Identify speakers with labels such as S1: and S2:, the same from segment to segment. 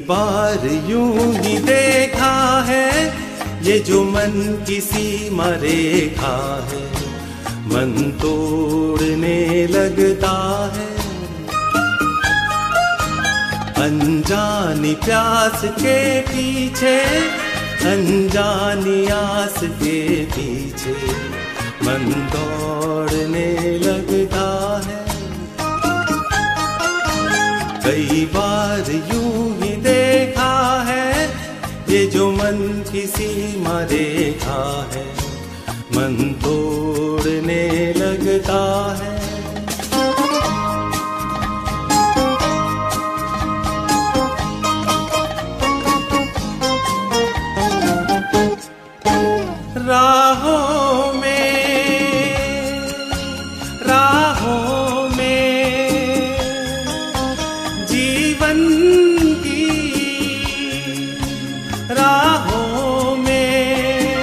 S1: बार यूं ही देखा है ये जो मन की सीमा रेखा है, मन तोड़ने लगता है। अनजानी प्यास के पीछे, अनजानी आस के पीछे मन दौड़ने लगता है। कई बार यूं ही देखा है ये जो मन की सीमा रेखा है, मन तोड़ने लगता है। राहों में जीवन की राहों में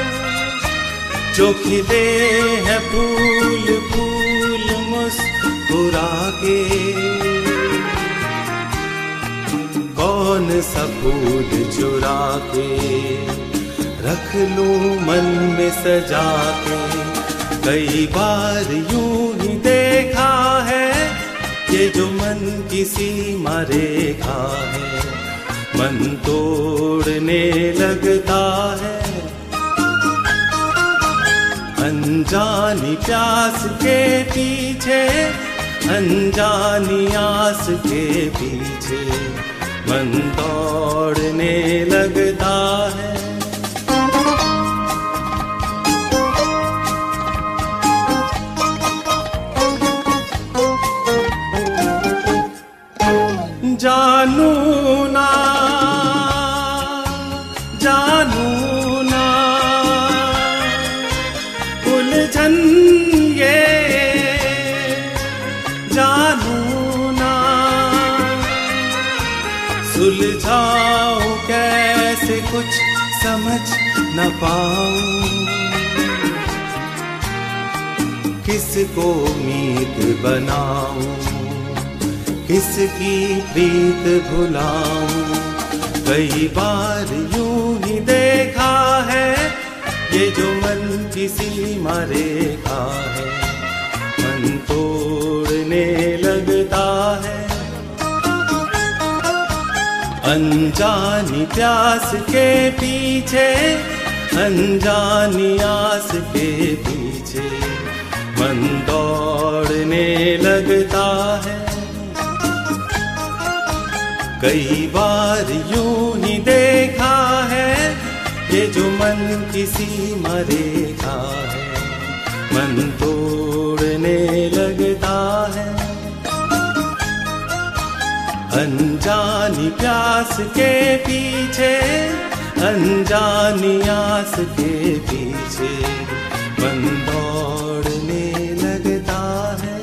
S1: जो खिले हैं फूल फूल मुस्कुरा के, कौन सा फूल चुरा के रख लूं मन में सजा के। कई बार यूं ही देखा है ये जो मन की सीमा रेखा है, मन तोड़ने लगता है। अनजानी प्यास के पीछे, अनजानी आस के पीछे मन दौड़ने लगता है। जानू ना उलझन ये जानू ना, सुलझाऊं कैसे कुछ समझ न पाऊं। किसको उम्मीद बनाऊं, किसकी प्रीत भुलाऊं। कई बार यूं ही देखा है ये जो मन की सीमा रेखा है, मन तोड़ने लगता है। अनजानी प्यास के पीछे, अनजानी आस के पीछे मन दौड़ने लगता है। कई बार यूं ही देखा है ये जो मन की सीमा रेखा है, मन तोड़ने लगता है। अनजानी प्यास के पीछे, अनजानी आस के पीछे मन दौड़ने लगता है।